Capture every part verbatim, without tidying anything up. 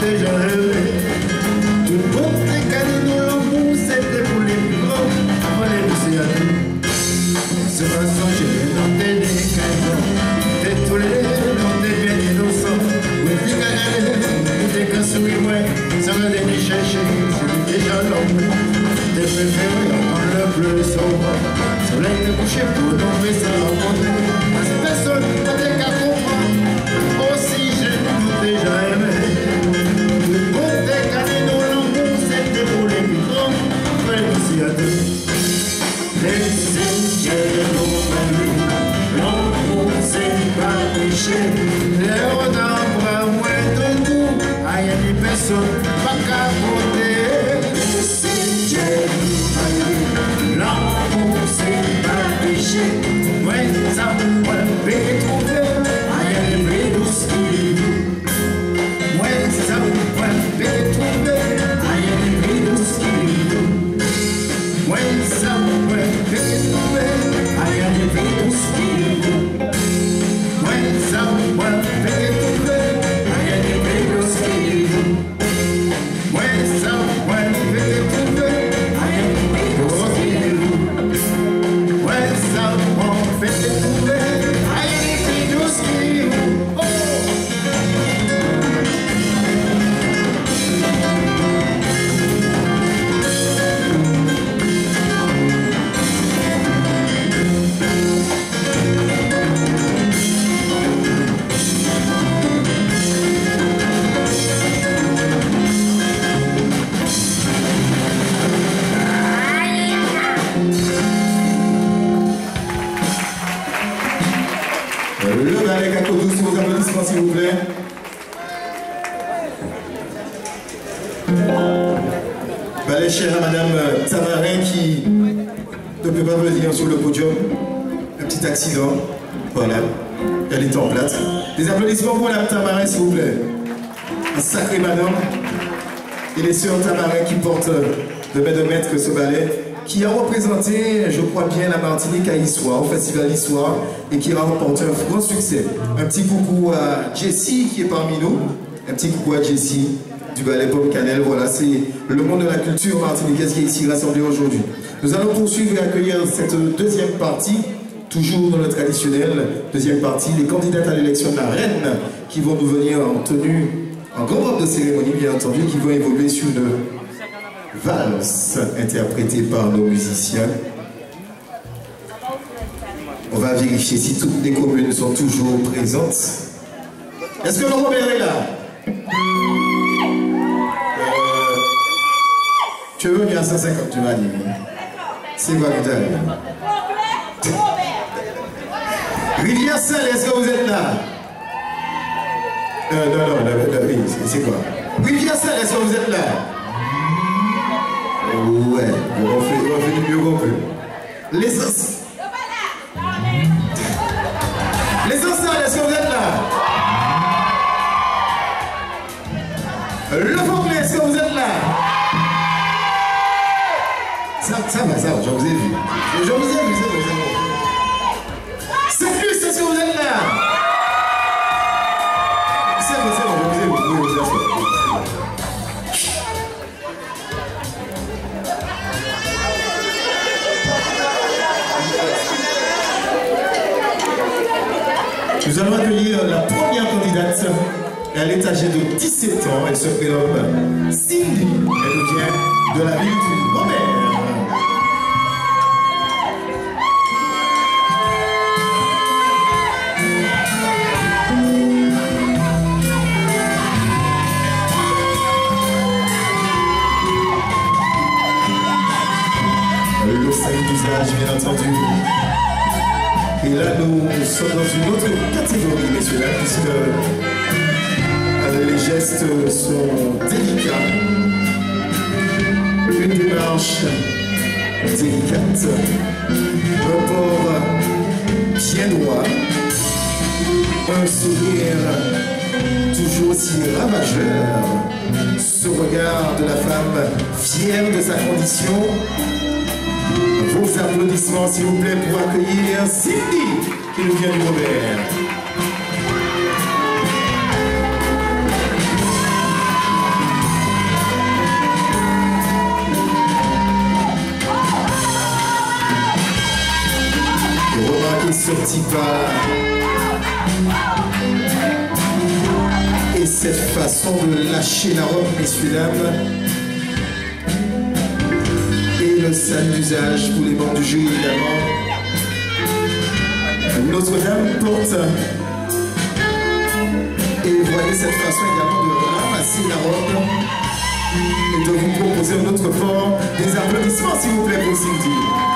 déjà rêvé. Tout le monde est calé dans l'amour, c'était pour les plus grands, avant les lycéens. Ce façon, j'ai bien entendu des cailloux, t'es tous les noms, t'es bien innocent. Oui, t'es galéré, t'es qu'un sourire, ouais, sans me donner chercher, c'est déjà l'homme. T'es préféré, on le bleu sombre. Soleil de coucher pour tomber sans rencontrer. Parce que personne n'a des qu'à comprendre. Aussi, j'ai déjà aimé. Tout le monde est calé dans l'amour, c'était pour les plus grands. Après, aussi à deux. Laissez l'amour c'est pas péché. Les redembres moins de goût. Aïe, y'a des personnes pas qu'à côté. L'amour c'est pas péché. Moi ça moi vais trouver. Aïe, y'a des vraies douces qui. Moi ça moi vais trouver. Aïe, y'a des vraies douces qui. Moi ça moi vais trouver. Aïe, y'a des vraies douces qui. Moi ça moi vais trouver. Aïe, y'a des vraies douces qui. Moi ça moi vais trouver. Aïe, y'a des vraies douces qui. Moi ça moi vais trouver. Aïe, y'a des vraies douces qui. Oh. Le ballet Kakodou, sous vos applaudissements s'il vous plaît. Ballet cher à Madame Tamarin qui ne peut pas venir sur le podium. Un petit accident. Voilà. Elle est en place. Des applaudissements pour Madame Tamarin s'il vous plaît. Un sacré madame. Et les sœurs Tamarin qui portent de main de maître ce ballet, qui a représenté, je crois bien, la Martinique à Issoire, au Festival Issoire, et qui a remporté un grand succès. Un petit coucou à Jessie qui est parmi nous, un petit coucou à Jessie du ballet Pomme Cannelle. Voilà, c'est le monde de la culture martiniquaise qui est ici rassemblé aujourd'hui. Nous allons poursuivre et accueillir cette deuxième partie, toujours dans le traditionnel, deuxième partie, les candidates à l'élection de la reine, qui vont nous venir en tenue, en grande robe de cérémonie, bien entendu, qui vont évoluer sur une valse interprétée par nos musiciens. On va vérifier si toutes les communes sont toujours présentes. Est-ce que le Robert est là? euh, Tu veux bien cent cinquante, tu m'as dit. C'est quoi que tu as dit? Rivière Salle, est-ce que vous êtes là? euh, Non, non, non, non, c'est quoi? Rivière Salle, est-ce que vous êtes là? Ouais, on fait, on fait du mieux qu'on peut. Les os. Les Osales, est-ce que vous êtes là? Le Fontenay, est-ce que vous êtes là? Ça, ça va, ça va, je vous ai vu. Je vous ai vu, c'est bon, c'est bon. C'est plus, est-ce que vous êtes là? C'est bon, c'est bon, je vous ai vu. Oui, vous êtes là. Nous allons accueillir la première candidate. Elle est âgée de dix-sept ans. Elle se prénomme Cindy. Elle vient de la ville du Robert. Le salut d'usage, bien entendu. Et là, nous sommes dans une autre catégorie, messieurs, là, puisque euh, les gestes sont délicats. Une démarche délicate. Un port bien droit. Un sourire toujours aussi ravageur. Ce regard de la femme fière de sa condition. Vos applaudissements, s'il vous plaît, pour accueillir Cindy, qui nous vient du Robert. petit pas. Et cette façon de lâcher la robe, messieurs, dames. Et le salut d'usage pour les membres du jury, évidemment. Notre-Dame porte. Et voyez cette façon également de ramasser la robe et de vous proposer un autre port. Des applaudissements, s'il vous plaît, pour Cindy.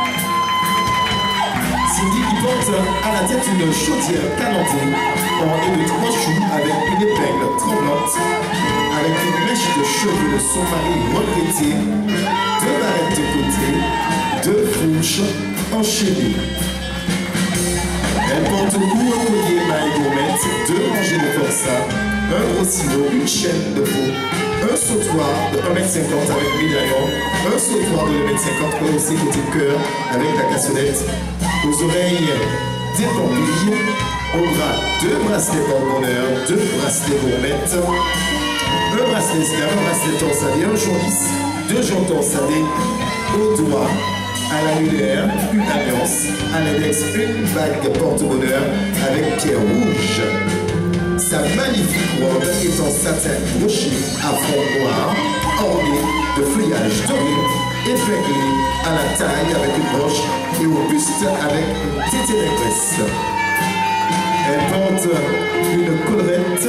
Cindy qui porte à la tête une chaudière canotée ornée de trois choux avec une épingle tremblante, avec une mèche de cheveux de son mari regretté, deux barrettes de côté, deux fourches enchaînées. Elle porte au cou un collier maille gourmette, deux rangées de forçat, un gros silo, une chaîne de peau, un sautoir de un mètre cinquante avec médaillon, un sautoir de deux mètres cinquante aussi côté cœur avec la cassonette, aux oreilles des pampilles, au bras deux bracelets porte-bonheur, deux bracelets gourmettes, un bracelet esclave, un bracelet torsadé, un jolis, deux joncs torsadés, au doigt, à l'annulaire, une alliance, à l'index, une bague porte-bonheur avec pierre rouge. Sa magnifique robe est en satin broché à fond noir, orné de feuillage doré, épinglé à la taille avec une broche et au buste avec une tétée négresse. Elle porte une collerette.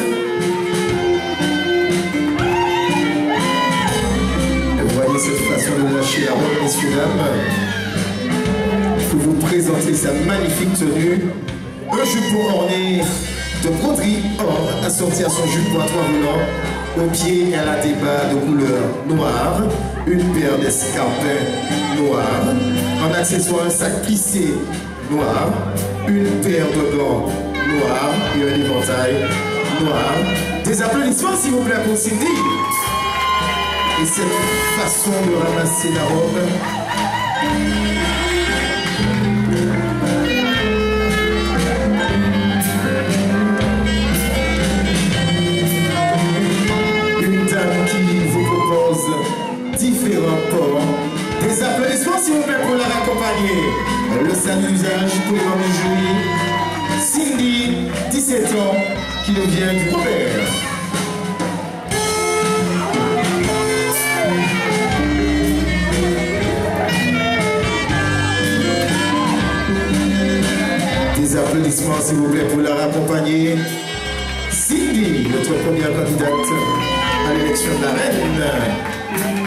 Voyez cette façon de lâcher la robe, messieurs, dames. Pour vous présenter sa magnifique tenue, un jupon orné de broderie or assorti à son jupon à trois volants. Au pied, elle a des bas de couleur noire, une paire d'escarpins noirs, en accessoire un sac plissé noir, une paire de gants noirs et un éventail noir. Des applaudissements, s'il vous plaît, pour Cindy. Et cette façon de ramasser la robe. Une dame qui vous propose différents ports. Des applaudissements, s'il vous plaît, pour la raccompagner. Le salut d'usage pour les membres du jury. Cindy, dix-sept ans, qui nous vient du Robert. Des applaudissements, s'il vous plaît, pour la raccompagner. Cindy, notre première candidate à l'élection de la reine.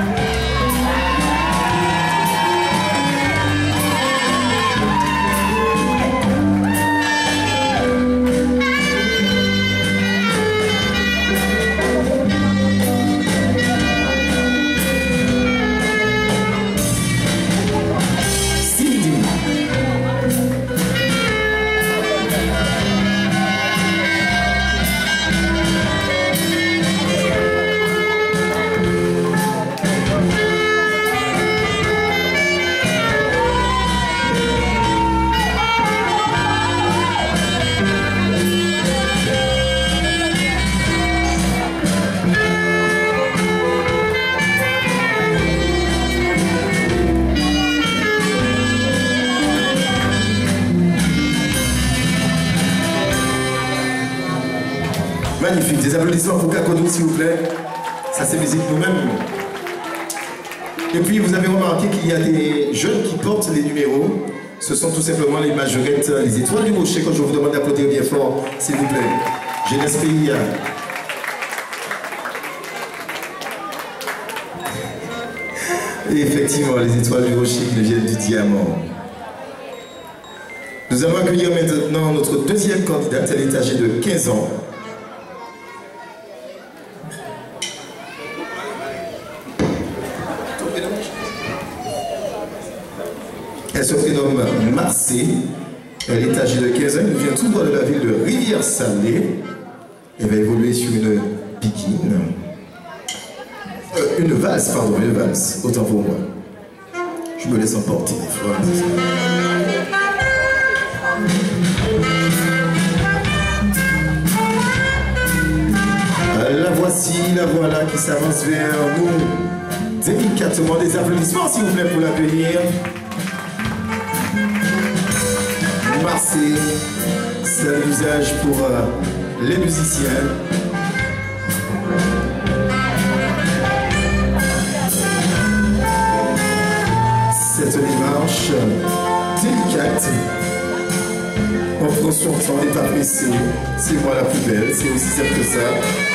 Magnifique, des applaudissements pour Kakodou, s'il vous plaît. Ça, c'est musique nous-mêmes. Et puis, vous avez remarqué qu'il y a des jeunes qui portent les numéros. Ce sont tout simplement les majorettes, les étoiles du rocher. Quand je vous demande d'applaudir bien fort, s'il vous plaît. Jeunesse Pays. Et effectivement, les étoiles du rocher qui viennent du diamant. Nous allons accueillir maintenant notre deuxième candidate. Elle est âgée de quinze ans. Elle se prénomme Marcé, elle est âgée de quinze ans, elle vient tout droit de la ville de Rivière-Salée. Elle va évoluer sur une bikine. Euh, une valse, pardon, une valse, autant pour moi. Je me laisse emporter des fois. La voici, la voilà qui s'avance vers nous. Délicatement, des applaudissements s'il vous plaît pour l'accueillir. Marseille, c'est un usage pour euh, les musiciens. Cette démarche délicate, on prend son temps, on n'est pas pressé, c'est moi la plus belle, c'est aussi simple que ça.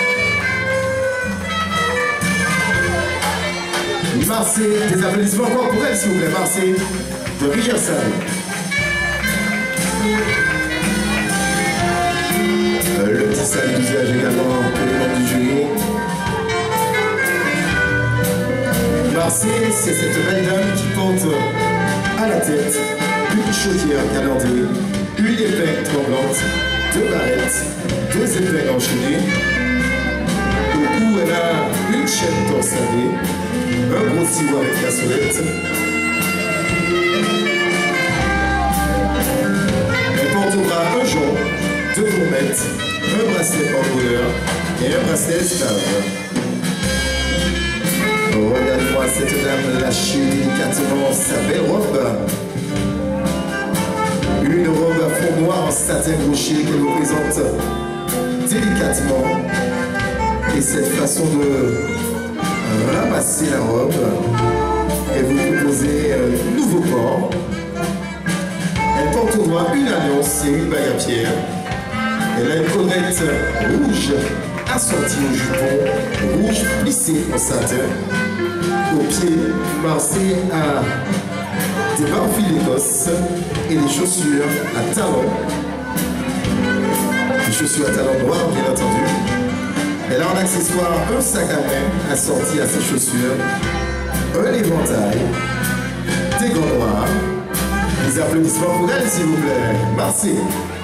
Marseille, des applaudissements encore pour elle s'il vous plaît, Marseille de Riversal. Euh, le petit salut d'usage également pour les membres du jury. Marseille, c'est cette belle dame qui porte à la tête une chaudière calandrée, une épingle tremblante, deux barrettes, deux épingles enchaînées. Au cou, elle a une chaîne torsadée, un gros sirois avec la solette. Elle porte au bras un jonc, deux trompettes, un bracelet porte-bonheur et un bracelet esclave. Oh, regardez-moi cette dame lâcher délicatement sa belle robe. Une robe à fond noir en satin broché qu'elle représente délicatement. Et cette façon de ramasser la robe et vous proposer un nouveau port. Elle porte au doigt une alliance et une bague à pierre. Elle a une collerette rouge assortie au jupon, rouge plissé en satin. Au pied, Marseille a des barfils d'Écosse et des chaussures à talons. Des chaussures à talons noirs, bien entendu. Elle a en accessoire un sac à main assorti à ses chaussures, un éventail, des gants noirs. Des applaudissements pour elle, s'il vous plaît. Marseille.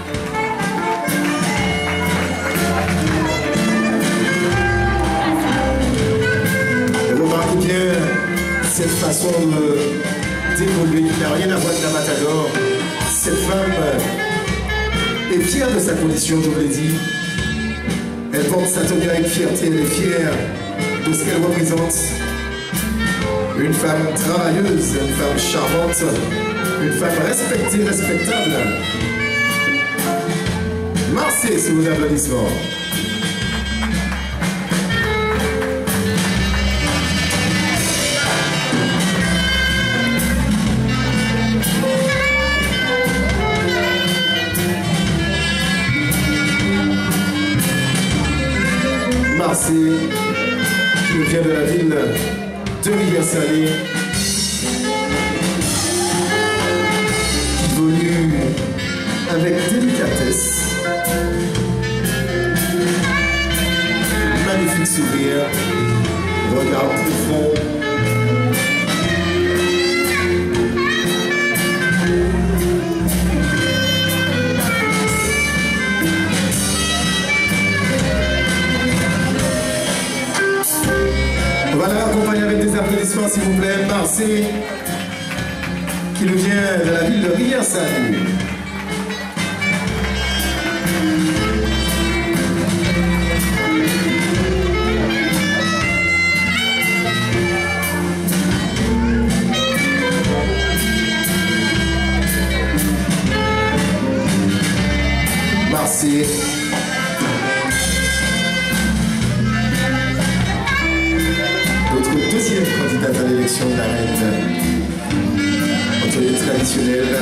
Remarquez bien cette façon d'évoluer qui n'a rien à voir avec la Matador. Cette femme est fière de sa condition, je vous l'ai dit. Elle porte sa tenue avec fierté, elle est fière de ce qu'elle représente. Une femme travailleuse, une femme charmante, une femme respectée, respectable. Marseille, sous vos applaudissements. Marseille, qui nous vient de la ville de Riversal, qui évolue avec délicatesse, magnifique sourire, regard profond. On va l'accompagner avec des applaudissements, s'il vous plaît. Marseille, qui nous vient de la ville de Riversal. Marseille. Deuxième candidate à l'élection de la reine autorité traditionnelle.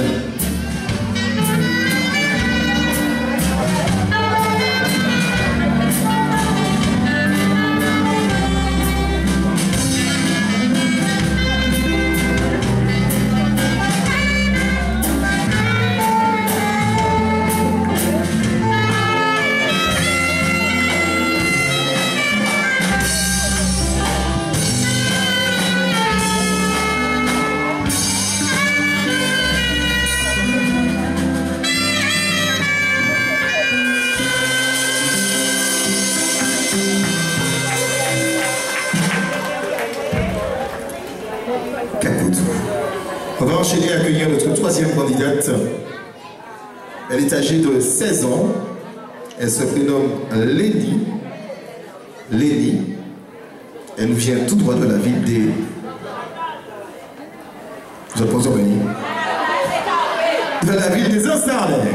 On va enchaîner et accueillir notre troisième candidate. Elle est âgée de seize ans. Elle se prénomme Lénie. Lénie. Elle nous vient tout droit de la ville des... Vous êtes posé, Lénie. de la ville des Ostardais.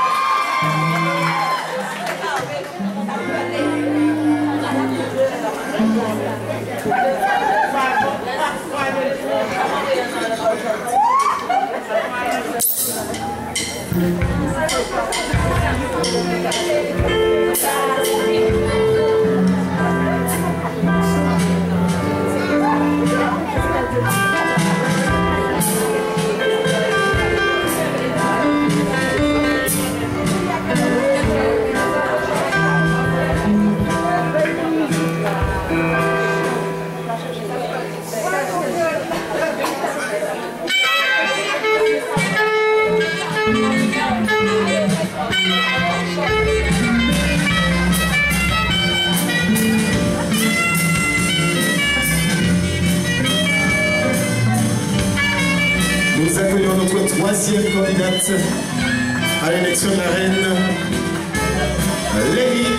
Nous accueillons notre troisième candidate à l'élection de la reine, Lénie,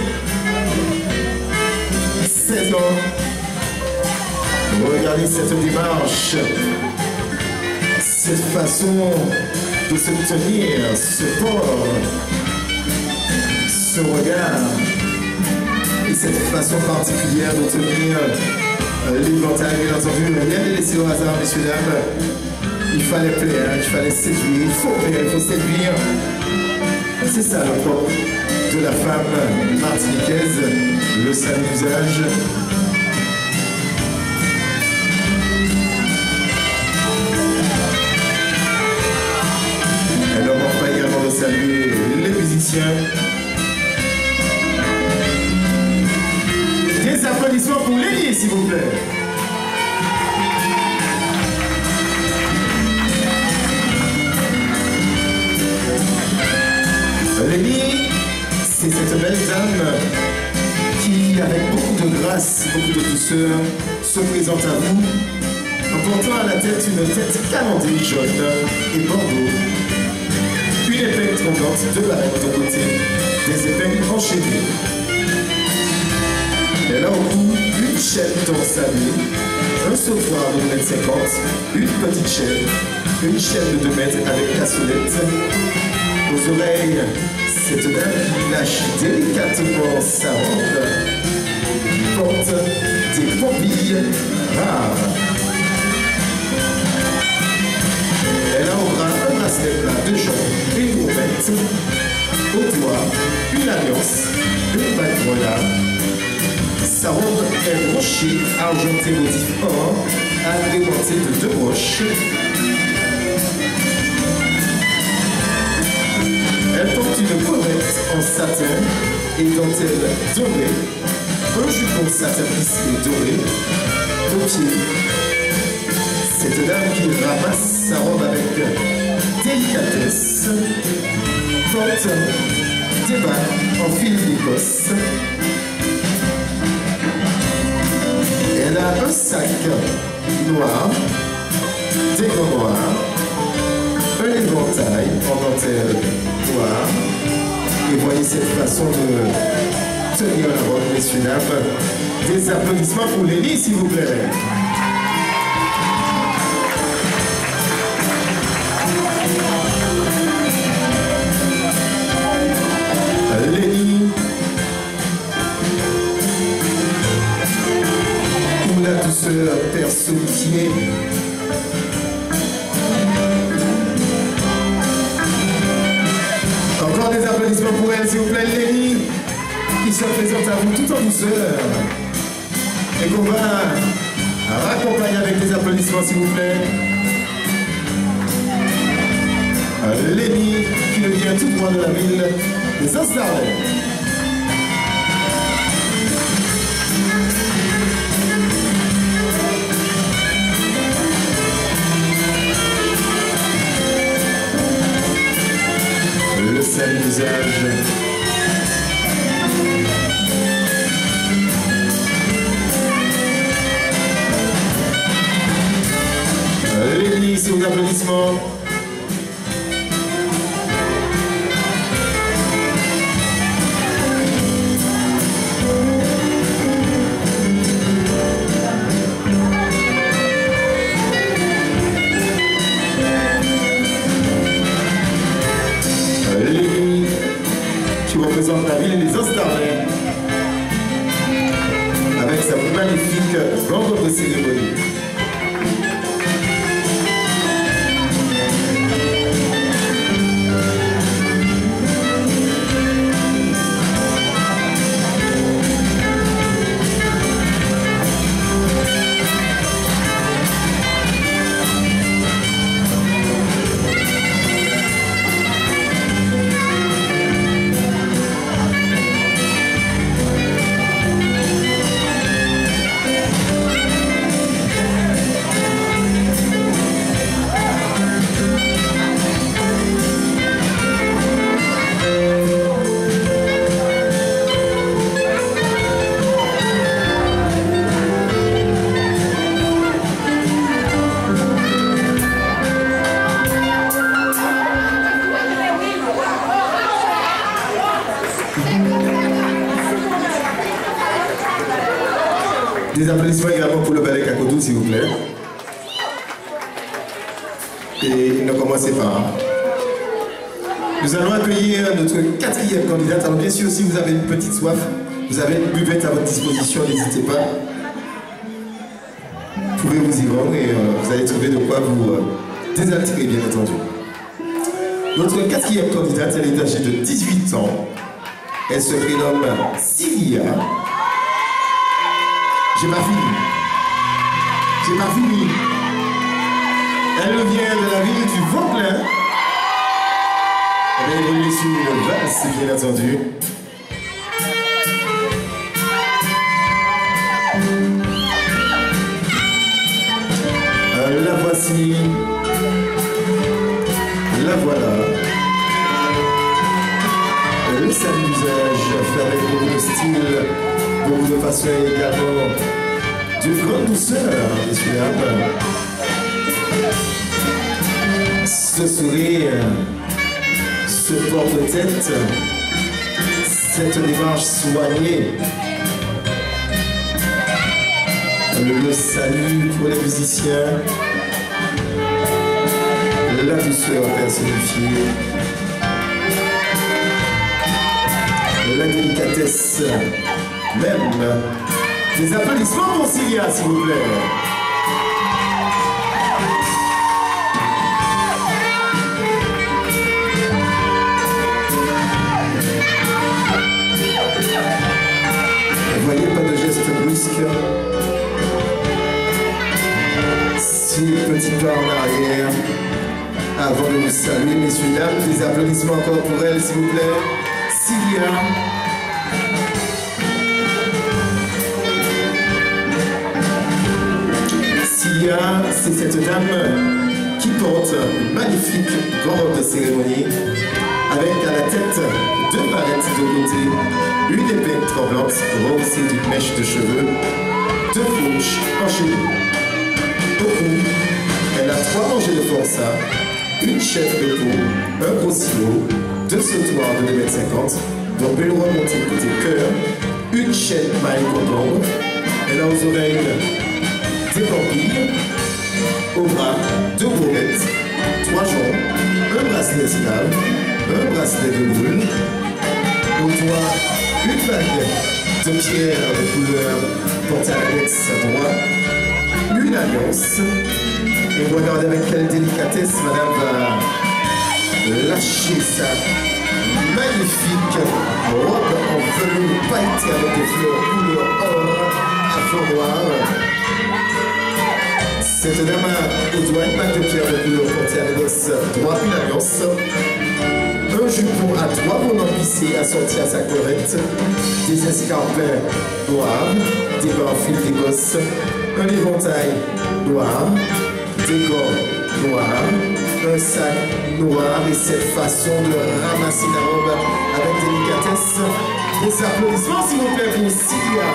seize ans. Regardez cette démarche, cette façon de se tenir, ce port, ce regard, et cette façon particulière de tenir l'éventail. Bien entendu, rien n'est laissé au hasard, messieurs, dames. Il fallait plaire, il fallait séduire, il faut plaire, il faut séduire. C'est ça le propre de la femme martiniquaise, le sale usage. Elle ne manque pas également de saluer les musiciens. Des applaudissements pour Lénie, s'il vous plaît. Lénie, c'est cette belle dame qui, avec beaucoup de grâce, beaucoup de douceur, se présente à vous en portant à la tête une tête calandrée jaune et bordeaux, une épingle tremblante de la reine de côté, des épingles enchaînées. Elle a au cou une chaîne d'or salée, un sautoir de deux mètres cinquante, une petite chaîne, une chaîne de deux mètres avec cassonette. Aux oreilles, cette dame qui lâche délicatement sa robe porte des pombilles rares. Elle a au bras un bracelet plat de jonc et une gourmette. Au doigt, une alliance, une bague royale. Sa robe est brochée, argentée motif or, agrémentée de deux broches. Elle porte une collerette en satin et dentelle dorée, un jupon satin plissé doré, aux pieds. Cette dame qui ramasse sa robe avec délicatesse porte des bas en fil d'Écosse. Elle a un sac noir, des gants noirs, un éventail en dentelle noire. Et voyez cette façon de tenir la robe, messieurs, dames. Des applaudissements pour Lénie, s'il vous plaît. Lénie, où la douceur personnifiée. Encore des applaudissements pour elle, s'il vous plaît, Lénie, qui se présente à vous tout en douceur. Et qu'on va raccompagner avec des applaudissements, s'il vous plaît. Lénie, qui nous vient tout droit de la ville des Ostardais. Le sale usage. Lénie, sous l'applaudissement. la ville des Ostardins avec sa magnifique bande de cérémonie. Des applaudissements également pour le ballet Kakodou, s'il vous plaît. Et ne commencez pas. Nous allons accueillir notre quatrième candidate. Alors bien sûr, si vous avez une petite soif, vous avez une buvette à votre disposition, n'hésitez pas. Vous pouvez vous y rendre et euh, vous allez trouver de quoi vous euh, désaltérer, bien entendu. Notre quatrième candidate, elle est âgée de dix-huit ans. Elle se prénomme Cilia. J'ai pas fini. J'ai pas fini. Elle vient de la ville du Vauclin. Elle est évoluée sur une valse, bien entendu. Euh, la voici. La voilà. Le sale usage, fait avec beaucoup de style, beaucoup de façon également, de grande douceur, messieurs dames. Ce sourire, ce porte-tête, cette démarche soignée, le salut pour les musiciens, la douceur personnifiée, la délicatesse même. Des applaudissements pour Cilia, s'il vous plaît. Vous voyez, pas de gestes brusques. Six petits pas en arrière. Avant de vous saluer, messieurs, dames, des applaudissements encore pour elle, s'il vous plaît. Cilia. Cilia, c'est cette dame qui porte une magnifique grande cérémonie avec à la tête deux barrettes de côté, une épée tremblante rehaussée d'une mèche de cheveux, deux fourches enchaînées. Au cou, elle a trois rangées de forçats, une chaîne de peau, un gros silo, deux sautoirs de deux mètres cinquante, dont une remontée côté cœur, une chaîne maille longue. Elle a aux oreilles des pampilles, au bras deux bourrettes, trois jambes, un bracelet esclave, un bracelet de boule, au doigt une baguette de pierre de couleur portée à l'index droit, une alliance. Et regardez avec quelle délicatesse madame va lâcher sa magnifique robe en velours pailleté avec des fleurs couleur or à fond noir. Cette dame a au doigt une bague de pierre de couleur portée à l'index droit, une alliance, un jupon à trois volants plissés assortis à sa collerette, des escarpins noirs, des gants en fil d'Écosse, un éventail noir, des gants noirs, un sac noir et cette façon de ramasser la robe avec délicatesse. Des applaudissements s'il vous plaît pour Cilia.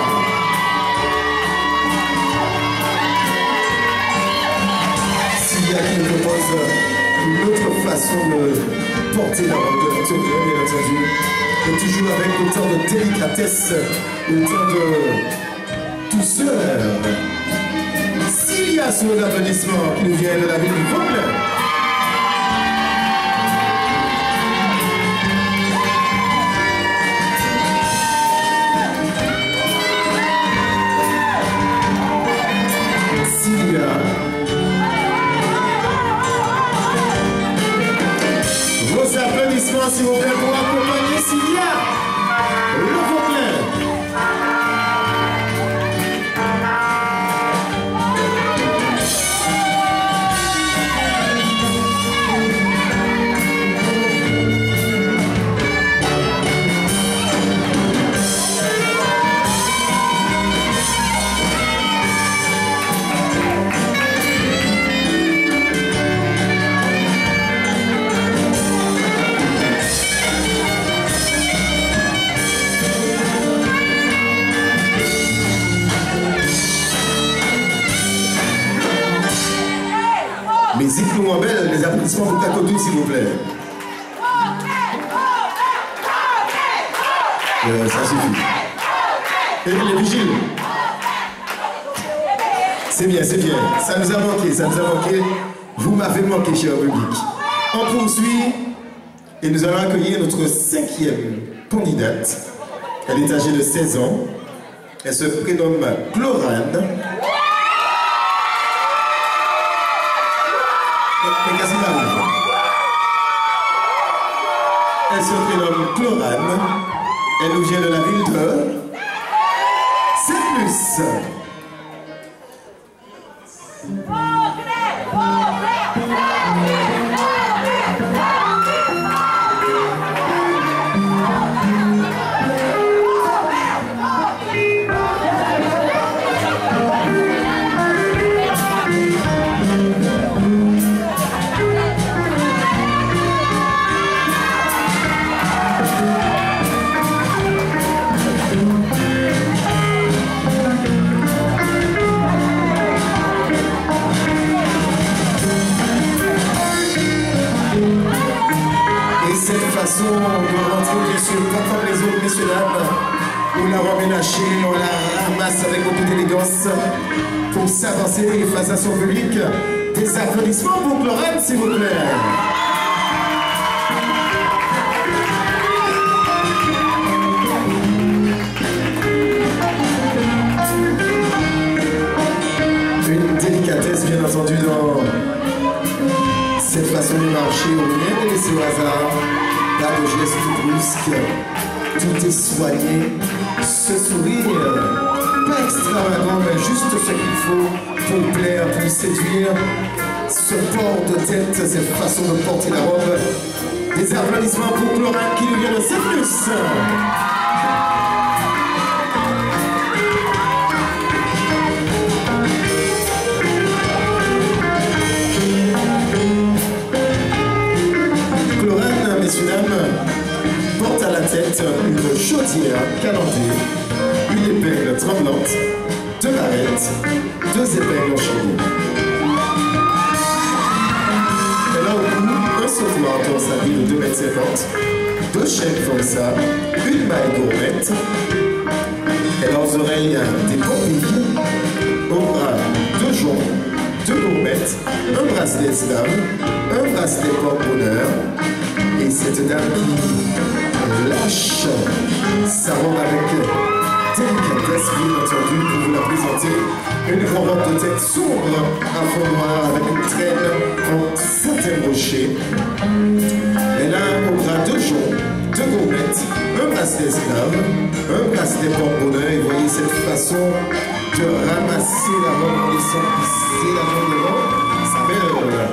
Cilia qui nous propose une autre façon de porter la robe, de la tenir bien entendu, et toujours avec autant de délicatesse, autant de douceur. Cilia sur l'applaudissement qui nous vient de la ville du Vauclin. Musique nous en belle, les applaudissements pour Kakotou, s'il vous plaît. Euh, ça suffit. Et les vigiles. C'est bien, c'est bien. Ça nous a manqué, ça nous a manqué. Vous m'avez manqué, cher public. On poursuit et nous allons accueillir notre cinquième candidate. Elle est âgée de seize ans. Elle se prénomme Chlorane. Mais qu'est-ce qui arrive? Elle se prénomme Chlorane. Elle nous vient de la ville de Saint-Plus. On doit rentrer bien sûr, pas comme les autres, messieurs dames. On la remet lâchée, on la ramasse avec beaucoup d'élégance pour s'avancer face à son public. Des applaudissements pour Chlorane, s'il vous plaît. Une délicatesse, bien entendu, dans cette façon de marcher, on vient de laisser au hasard. Pas de gestes brusques, tout est soigné, ce sourire, pas extravagant, mais juste ce qu'il faut pour plaire, pour séduire, ce port de tête, cette façon de porter la robe. Des applaudissements pour Chlorane qui nous vient de Saint-Plus. Messieurs, dames, porte à la tête une chaudière calandée, une épingle tremblante, deux barrettes, deux épingles enchaînées. Elle a au cou un sautoir dans sa vie de deux mètres cinquante, deux chaînes Fonsa, une maille gourmette. Elle a aux oreilles des coquilles, au bras deux joncs, deux gourmettes, un bracelet esclave, un bracelet porte-bonheur. Et cette dame qui lâche sa robe avec délicatesse, bien entendu, pour vous la présenter. Une grande robe de tête sombre, à fond noir, avec une traîne en satin rocher. Elle a au bras deux joncs, deux gourmettes, un bracelet esclave, un bracelet porte-bonheur. Et voyez cette façon de ramasser la robe en laissant pisser la robe devant. Ça belle.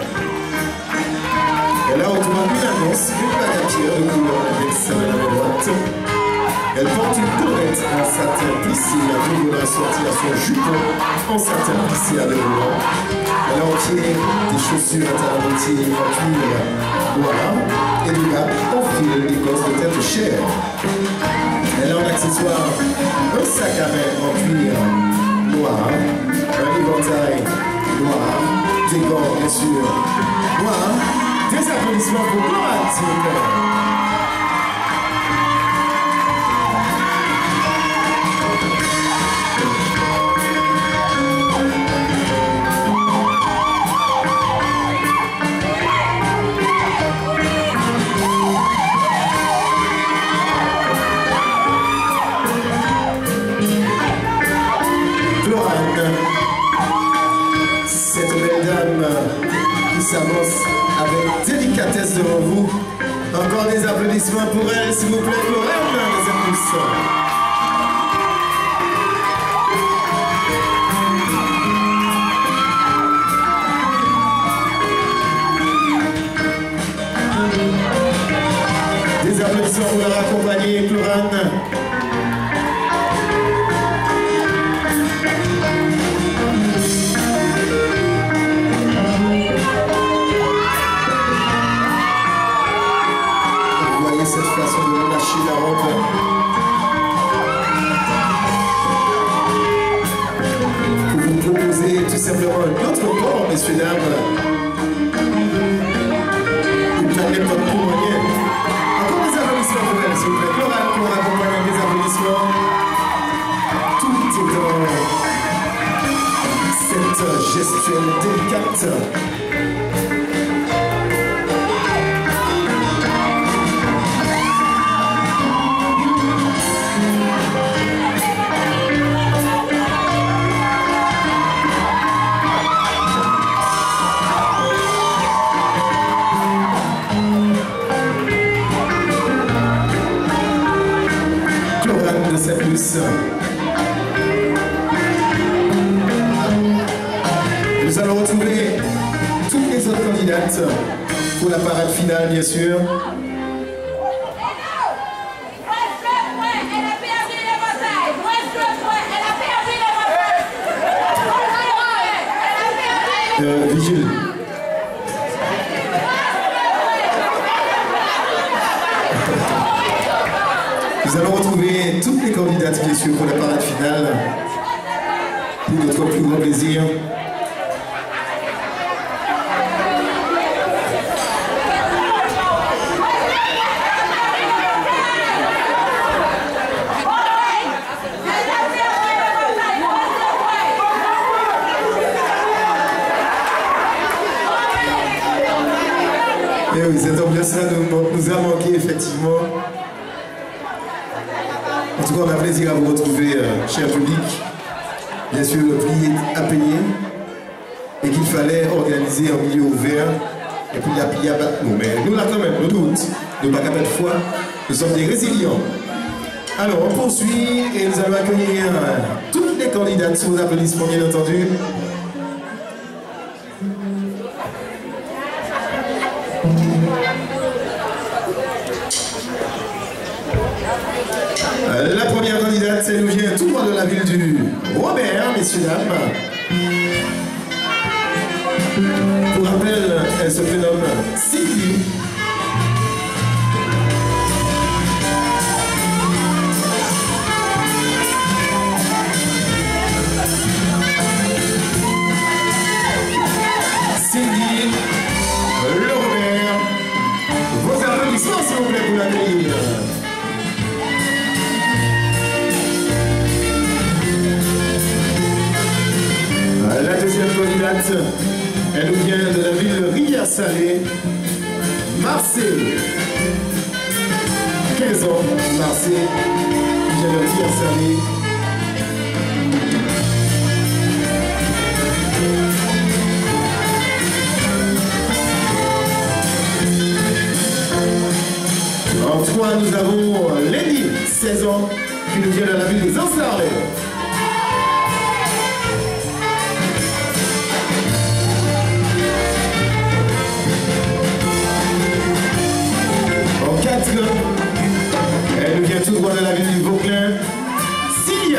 Elle a au doigt une annonce, une bague à pierre de couleur avec sa main droite. Elle porte une tourette en satin plissé à deux volants assortie à son jupon en satin plissé à deux volants. Elle a en pied des chaussures à talons en cuir noir et des bas en fil d'écosse de tête chair. Elle a en accessoire un sac à main en cuir noir, un éventail noir, des gants bien sûr noirs. Des applaudissements pour Chlorane, s'il vous plaît. Chlorane, cette belle dame qui s'avance avec délicatesse devant vous. Encore des applaudissements pour elle, s'il vous plaît, Chlorane, les applaudissements. Des applaudissements pour la raccompagner, Chlorane. Cette façon de lâcher la robe. Pour vous proposer tout simplement un autre port, messieurs, dames. gestuelle délicate. Chlorane de Saint-Luce. Nous allons retrouver toutes les autres candidates pour la parade finale, bien sûr. Euh, vigile. Nous allons retrouver toutes les candidates, bien sûr, pour la parade finale. Pour notre plus grand plaisir. Et oui, cette ambiance-là nous, nous a manqué effectivement. En tout cas, on a plaisir à vous retrouver, euh, cher public. Bien sûr, le prix est à payer et qu'il fallait organiser en milieu ouvert. Et puis la pille à battre nous. Mais nous, là, quand même, nous doute, nous pas qu'à de foi, nous sommes des résilients. Alors, on poursuit et nous allons accueillir euh, toutes les candidates sous vos applaudissements, bien entendu. La première candidate, elle nous vient tout droit de la ville du Robert, messieurs, dames. Pour rappel, elle se prénomme Cindy. Cindy, le Robert. Vos applaudissements, s'il vous plaît, pour l'accueillir. La deuxième candidate, elle nous vient de la ville de Rivière-Salée, Marseille. quinze ans, Marseille, qui vient de Rivière-Salée. En trois, nous avons Lenny, seize ans, qui nous vient de la ville des Anse-Larley. Elle nous vient tout droit de la ville du Vauclin, Cilia.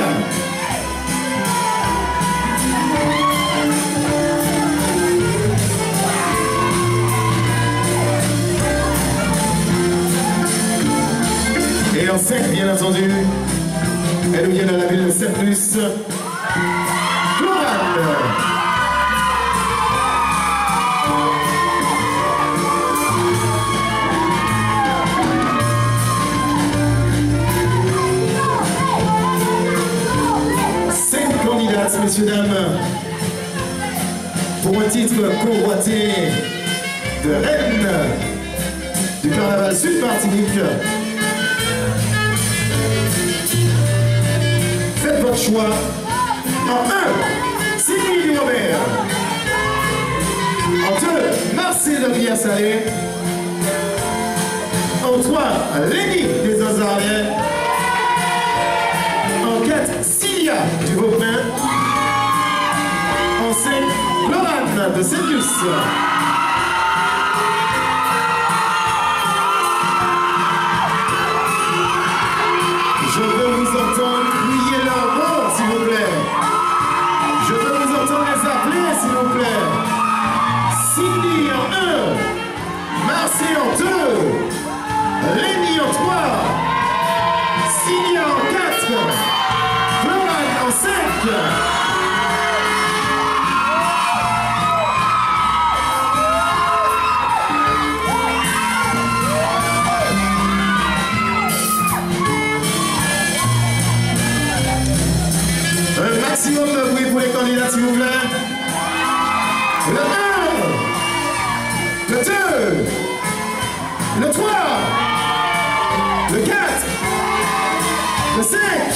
Et en cinq, bien entendu, elle nous vient de la ville de Saint-Luce, Chlorane. Messieurs, dames, pour un titre convoité de reine du carnaval Sud-Martinique. Faites votre choix. En un, Cindy Robert. En deux, Marseille de Rivière-Salée. En trois, Lenny des Anse-Larley. En quatre, Cilia du Vauclin. En cinq, Chlorane de Saint-Luce. Je veux vous entendre crier leur nom, s'il vous plaît. Je veux vous entendre les appeler, s'il vous plaît. Cindy en un, Marseille en deux, Lenny en trois, Cilia en quatre, Chlorane en cinq. Un maximum de bruit pour les candidats, s'il vous plaît. Le un, le deux, le trois, le quatre, le cinq.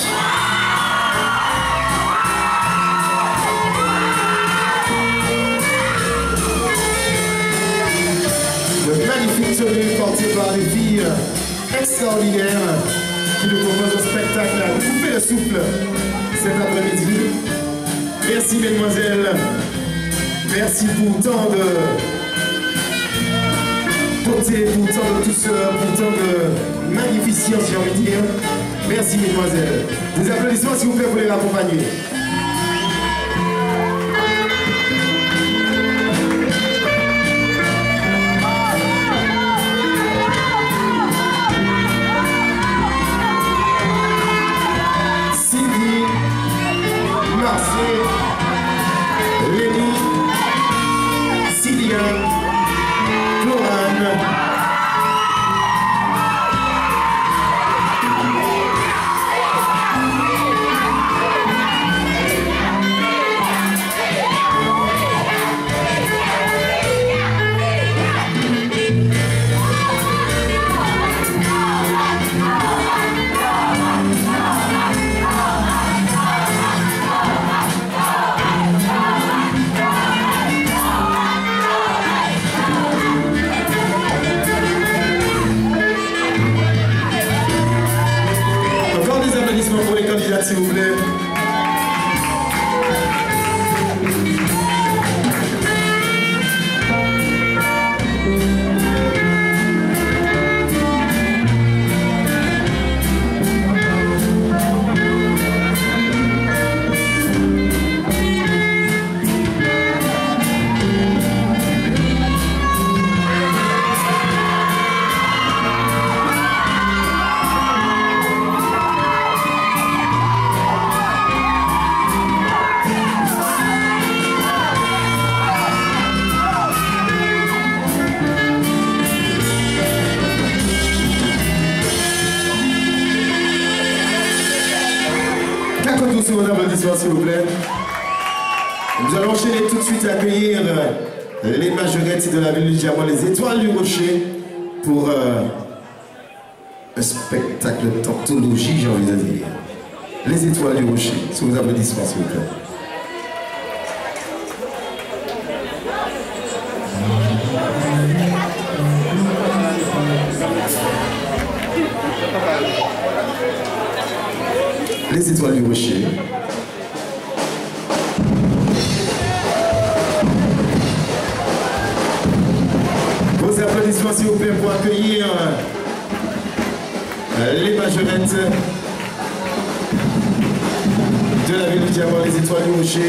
Le magnifique tenue porté par des filles extraordinaires qui nous proposent un spectacle à couper le souffle cet après-midi. Merci mesdemoiselles, merci pour tant de beauté, pour tant de douceur, pour tant de magnificence, j'ai envie de dire. Merci mesdemoiselles. Des applaudissements s'il vous plaît pour les accompagner. Lénie, Sylvia, Florane. Pour les candidats, s'il vous plaît. Tous vos applaudissements, s'il vous plaît. Nous allons enchaîner tout de suite à accueillir les majorettes de la ville du Diamant, les Étoiles du Rocher, pour euh, un spectacle d'anthologie, j'ai envie de dire. Les Étoiles du Rocher, sous vos applaudissements, s'il vous plaît. Les Étoiles du Rocher. Vos applaudissements s'il vous plaît pour accueillir les majorettes de la ville du Diamant, les Étoiles du Rocher.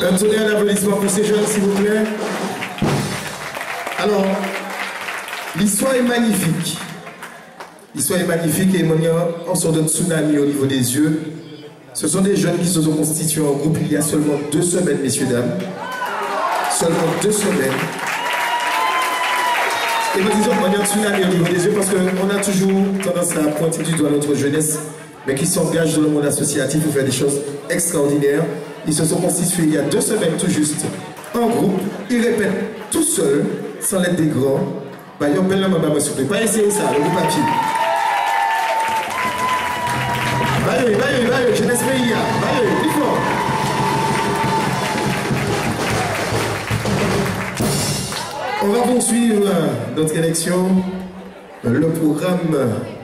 Un tonnerre d'applaudissements pour ces jeunes, s'il vous plaît. Alors, l'histoire est magnifique. L'histoire est magnifique et il y a en sorte de tsunami au niveau des yeux. Ce sont des jeunes qui se sont constitués en groupe il y a seulement deux semaines, messieurs, dames. Seulement deux semaines. Et nous disons qu'il y a un tsunami au niveau des yeux parce qu'on a toujours tendance à pointer du doigt notre jeunesse, mais qui s'engagent dans le monde associatif pour faire des choses extraordinaires. Ils se sont constitués il y a deux semaines tout juste en groupe. Ils répètent tout seuls, sans l'aide des grands. Bah, ils ont belle la maman, s'il vous plaît. Pas essayer ça, le papier. Baye, baye, baye, jeunesse pays, baye, plus fort. On va poursuivre notre élection, le programme